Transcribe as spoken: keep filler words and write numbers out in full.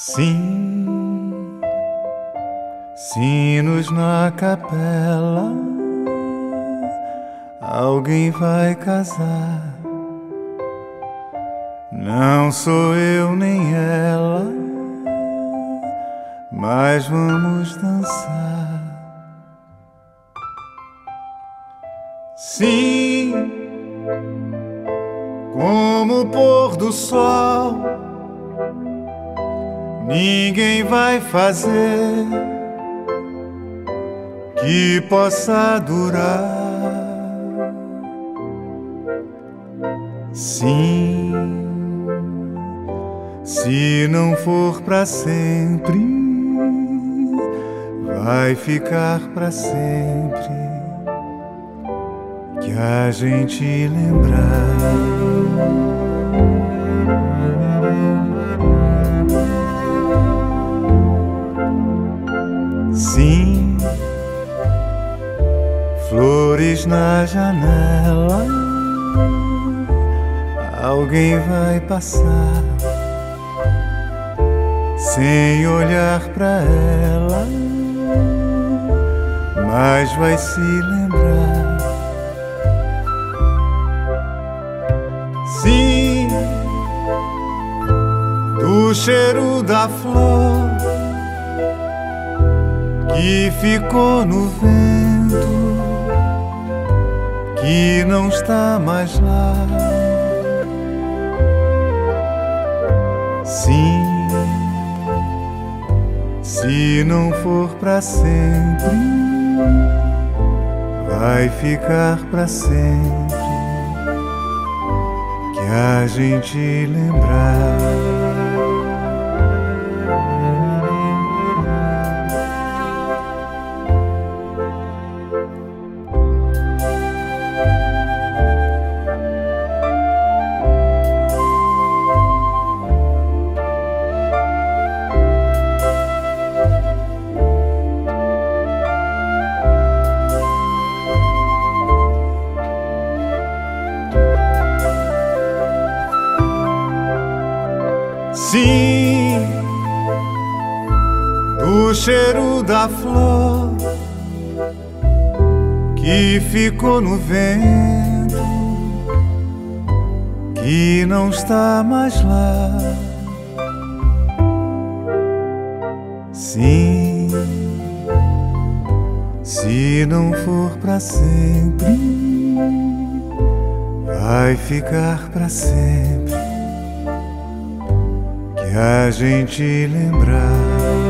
Sim, sinos na capela, alguém vai casar. Não sou eu nem ela, mas vamos dançar. Sim, como o pôr do sol, ninguém vai fazer que possa durar. Sim, se não for pra sempre, vai ficar pra sempre que a gente lembrar. Sim, flores na janela, alguém vai passar sem olhar pra ela, mas vai se lembrar. Sim, do cheiro da flor que ficou no vento, que não está mais lá. Sim, se não for pra sempre, vai ficar pra sempre que a gente lembrar. Sim, do cheiro da flor que ficou no vento, que não está mais lá. Sim, se não for pra sempre, vai ficar pra sempre que a gente lembrar.